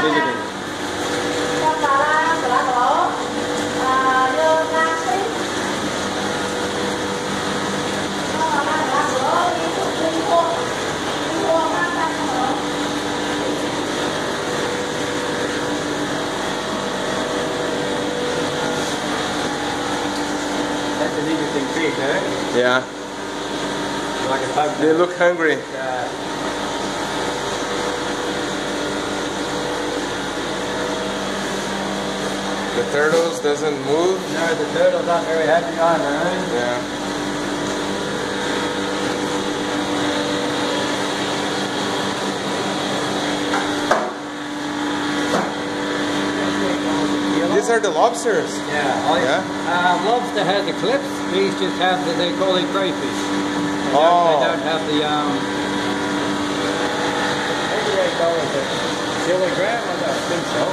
visiting. That's an interesting fish, eh? Yeah. Like a bug. They look hungry. Yeah. The turtles doesn't move. No, the turtles aren't very happy either, eh? Yeah. These are the lobsters. Yeah. Lobster has the clips. These just have the, they call it crayfish. They don't have the maybe they call it the kilogram. I don't think so.